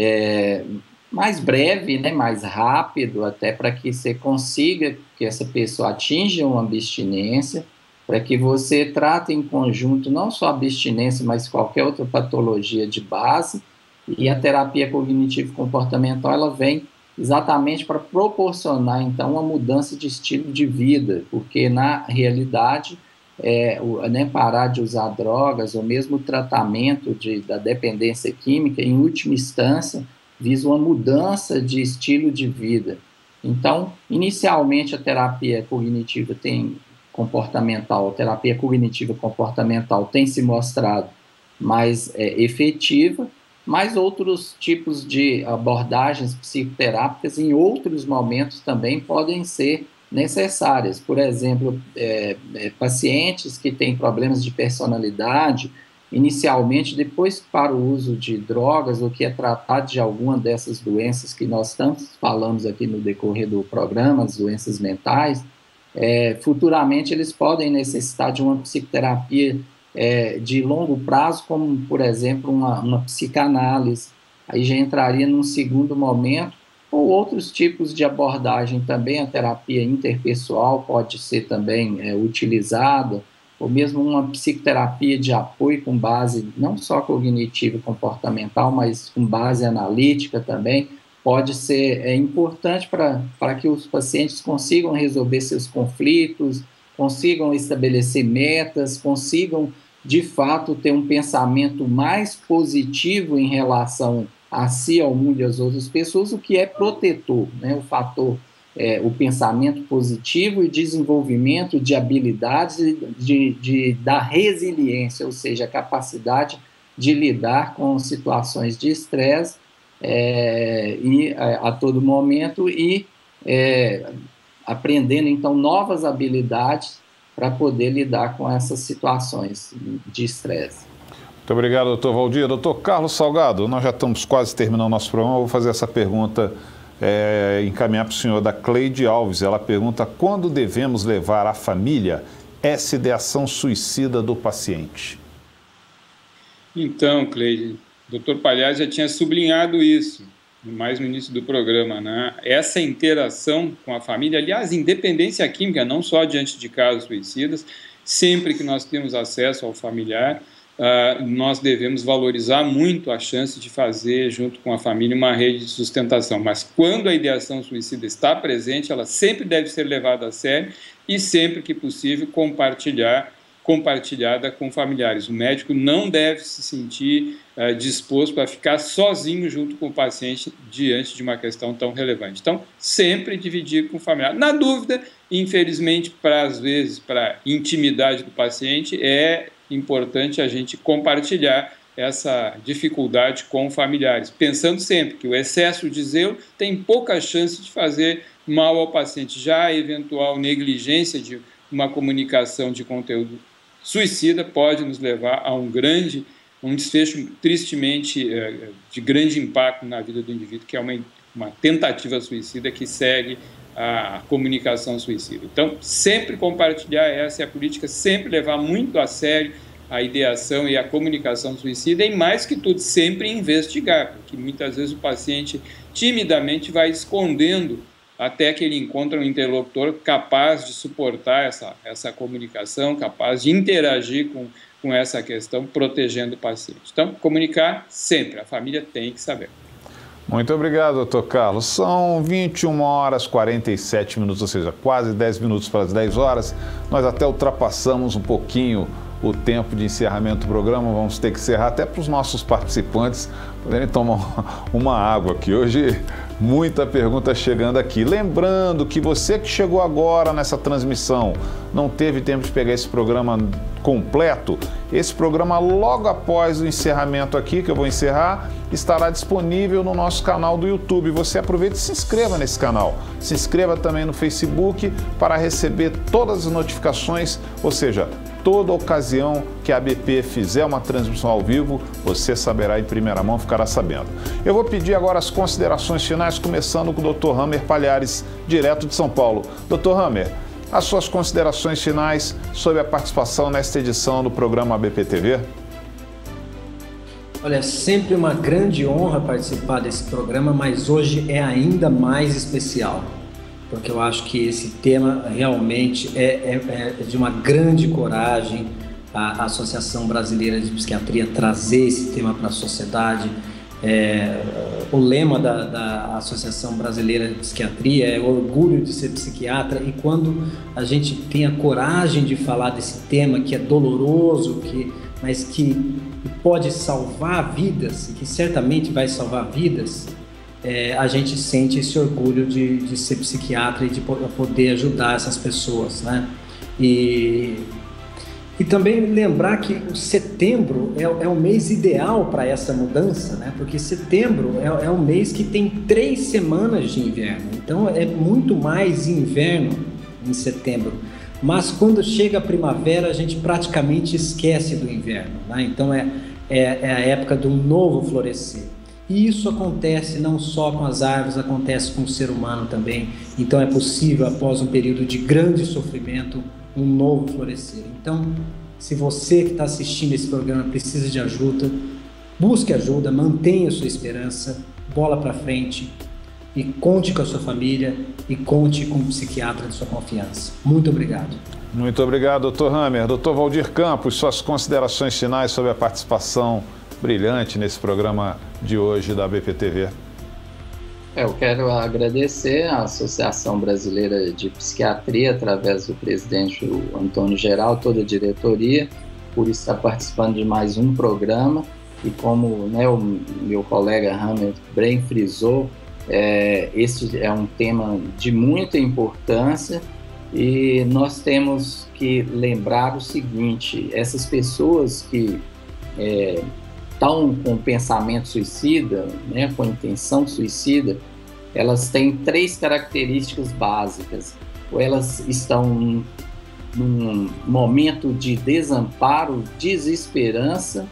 é, mais breve, né, mais rápido, até para que você consiga que essa pessoa atinja uma abstinência, para que você trate em conjunto não só a abstinência, mas qualquer outra patologia de base. E a terapia cognitivo-comportamental, ela vem exatamente para proporcionar, então, uma mudança de estilo de vida, porque, na realidade, é, o, né, parar de usar drogas, ou mesmo o tratamento de, da dependência química, em última instância, visa uma mudança de estilo de vida. Então, inicialmente, a terapia cognitiva tem comportamental, a terapia cognitiva comportamental tem se mostrado mais é, efetiva, mas outros tipos de abordagens psicoterápicas em outros momentos também podem ser necessárias. Por exemplo, é, é, pacientes que têm problemas de personalidade, inicialmente, depois para o uso de drogas, ou que é tratado de alguma dessas doenças que nós tanto falamos aqui no decorrer do programa, as doenças mentais, é, futuramente eles podem necessitar de uma psicoterapia É, de longo prazo, como, por exemplo, uma, uma psicanálise, aí já entraria num segundo momento, ou outros tipos de abordagem também, a terapia interpessoal pode ser também é, utilizada, ou mesmo uma psicoterapia de apoio com base não só cognitiva e comportamental, mas com base analítica também, pode ser é, importante para que os pacientes consigam resolver seus conflitos, consigam estabelecer metas, consigam, de fato, ter um pensamento mais positivo em relação a si, ao mundo e às outras pessoas, o que é protetor, né? O fator, é, o pensamento positivo e desenvolvimento de habilidades de, de, da resiliência, ou seja, a capacidade de lidar com situações de estresse é, e, a, a todo momento e é, aprendendo, então, novas habilidades para poder lidar com essas situações de estresse. Muito obrigado, doutor Valdir. doutor Carlos Salgado, nós já estamos quase terminando o nosso programa. Eu vou fazer essa pergunta, é, encaminhar para o senhor, da Cleide Alves. Ela pergunta: quando devemos levar a família essa ideação suicida do paciente? Então, Cleide, o doutor Palhares já tinha sublinhado isso, mais no início do programa, né? Essa interação com a família, aliás, independência química, não só diante de casos suicidas, sempre que nós temos acesso ao familiar, uh, nós devemos valorizar muito a chance de fazer, junto com a família, uma rede de sustentação. Mas quando a ideação suicida está presente, ela sempre deve ser levada a sério e sempre que possível compartilhar compartilhada com familiares. O médico não deve se sentir uh, disposto a ficar sozinho junto com o paciente diante de uma questão tão relevante. Então, sempre dividir com o familiar. Na dúvida, infelizmente, para às vezes, para a intimidade do paciente, é importante a gente compartilhar essa dificuldade com familiares, pensando sempre que o excesso de zelo tem pouca chance de fazer mal ao paciente. Já a eventual negligência de uma comunicação de conteúdo suicida pode nos levar a um grande, um desfecho tristemente de grande impacto na vida do indivíduo, que é uma, uma tentativa suicida que segue a comunicação suicida. Então, sempre compartilhar, essa é a política, sempre levar muito a sério a ideação e a comunicação suicida e, mais que tudo, sempre investigar, porque muitas vezes o paciente timidamente vai escondendo até que ele encontra um interlocutor capaz de suportar essa, essa comunicação, capaz de interagir com, com essa questão, protegendo o paciente. Então, comunicar sempre, a família tem que saber. Muito obrigado, doutor Carlos. São vinte e uma horas e quarenta e sete minutos, ou seja, quase dez minutos para as dez horas. Nós até ultrapassamos um pouquinho o tempo de encerramento do programa, vamos ter que encerrar até para os nossos participantes poderem tomar uma água aqui. Hoje, muita pergunta chegando aqui. Lembrando que você que chegou agora nessa transmissão, não teve tempo de pegar esse programa completo, esse programa logo após o encerramento aqui, que eu vou encerrar, estará disponível no nosso canal do YouTube. Você aproveita e se inscreva nesse canal. Se inscreva também no Facebook para receber todas as notificações, ou seja, toda ocasião que a A B P fizer uma transmissão ao vivo, você saberá em primeira mão, ficará sabendo. Eu vou pedir agora as considerações finais, começando com o doutor Hammer Palhares, direto de São Paulo. doutor Hammer, as suas considerações finais sobre a participação nesta edição do programa A B P T V? Olha, é sempre uma grande honra participar desse programa, mas hoje é ainda mais especial, porque eu acho que esse tema realmente é, é, é de uma grande coragem, a Associação Brasileira de Psiquiatria trazer esse tema para a sociedade. É, o lema da, da Associação Brasileira de Psiquiatria é orgulho de ser psiquiatra, e quando a gente tem a coragem de falar desse tema que é doloroso, que, mas que pode salvar vidas, e que certamente vai salvar vidas, É, a gente sente esse orgulho de, de ser psiquiatra e de poder ajudar essas pessoas, né? E, e também lembrar que o setembro é, é o mês ideal para essa mudança, né? Porque setembro é, é um mês que tem três semanas de inverno, então é muito mais inverno em setembro. Mas quando chega a primavera, a gente praticamente esquece do inverno, né? Então é, é, é a época do novo florescer. E isso acontece não só com as árvores, acontece com o ser humano também. Então é possível, após um período de grande sofrimento, um novo florescer. Então, se você que está assistindo esse programa precisa de ajuda, busque ajuda, mantenha a sua esperança, bola para frente, e conte com a sua família e conte com o psiquiatra de sua confiança. Muito obrigado. Muito obrigado, doutor Hammer. doutor Valdir Campos, suas considerações finais sobre a participação brilhante nesse programa de hoje da A B P T V. Eu quero agradecer à Associação Brasileira de Psiquiatria, através do presidente Antônio Geral, toda a diretoria, por estar participando de mais um programa. E como, né, o meu colega Hammer bem frisou, é, esse é um tema de muita importância, e nós temos que lembrar o seguinte: essas pessoas que é, estão com pensamento suicida, né, com intenção suicida, elas têm três características básicas. Ou elas estão num momento de desamparo, desesperança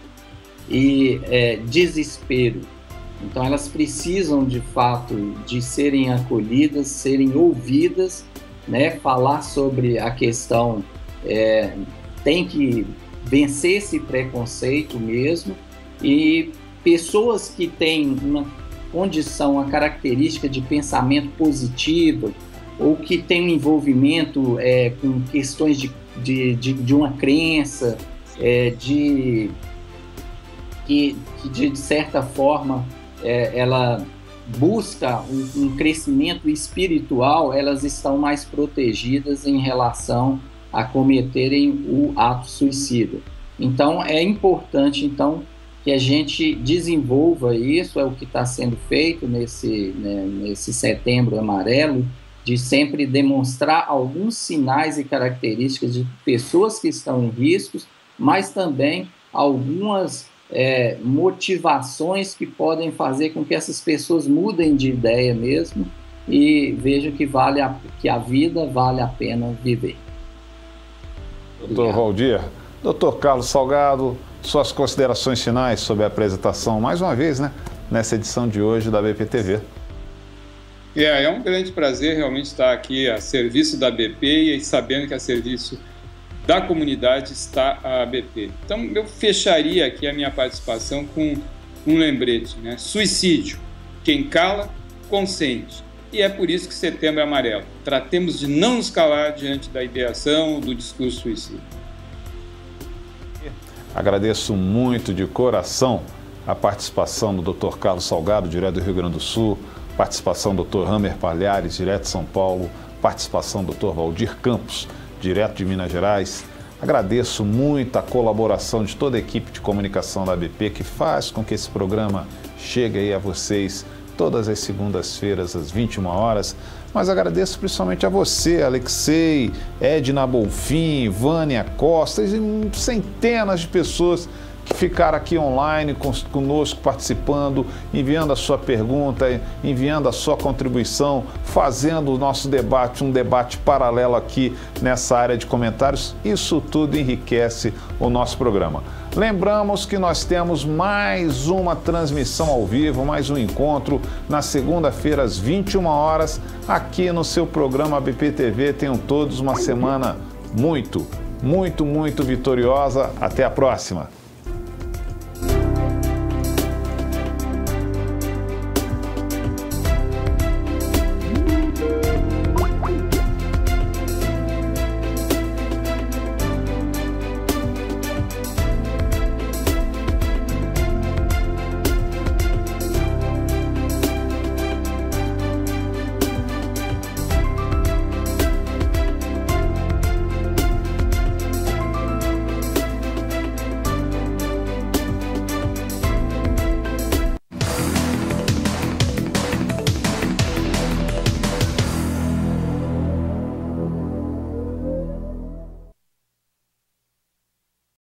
e é, desespero. Então elas precisam de fato de serem acolhidas, serem ouvidas, né, falar sobre a questão, é, tem que vencer esse preconceito mesmo, E pessoas que têm uma condição, uma característica de pensamento positivo, ou que têm um envolvimento é, com questões de, de, de, de uma crença, é, de, que, que de certa forma é, ela busca um, um crescimento espiritual, elas estão mais protegidas em relação a cometerem o ato suicida. Então, é importante então, que a gente desenvolva isso, é o que está sendo feito nesse, né, nesse Setembro Amarelo, de sempre demonstrar alguns sinais e características de pessoas que estão em riscos, mas também algumas é, motivações que podem fazer com que essas pessoas mudem de ideia mesmo e vejam que, vale a, que a vida vale a pena viver. Doutor Valdir, doutor Carlos Salgado, suas considerações finais sobre a apresentação, mais uma vez, né, nessa edição de hoje da B P T V. É, é um grande prazer realmente estar aqui a serviço da B P e sabendo que a serviço da comunidade está a B P. Então, eu fecharia aqui a minha participação com um lembrete, né? Suicídio. Quem cala, consente. E é por isso que Setembro é Amarelo. Tratemos de não nos calar diante da ideação do discurso suicida. Agradeço muito de coração a participação do doutor Carlos Salgado, direto do Rio Grande do Sul, participação do doutor Hammer Palhares, direto de São Paulo, participação do doutor Valdir Campos, direto de Minas Gerais. Agradeço muito a colaboração de toda a equipe de comunicação da B P, que faz com que esse programa chegue aí a vocês todas as segundas-feiras, às vinte e uma horas. Mas agradeço principalmente a você, Alexei, Edna Bonfim, Vânia Costa e centenas de pessoas que ficaram aqui online conosco, participando, enviando a sua pergunta, enviando a sua contribuição, fazendo o nosso debate, um debate paralelo aqui nessa área de comentários. Isso tudo enriquece o nosso programa. Lembramos que nós temos mais uma transmissão ao vivo, mais um encontro na segunda-feira às vinte e uma horas, aqui no seu programa B P T V. Tenham todos uma semana muito, muito, muito vitoriosa. Até a próxima!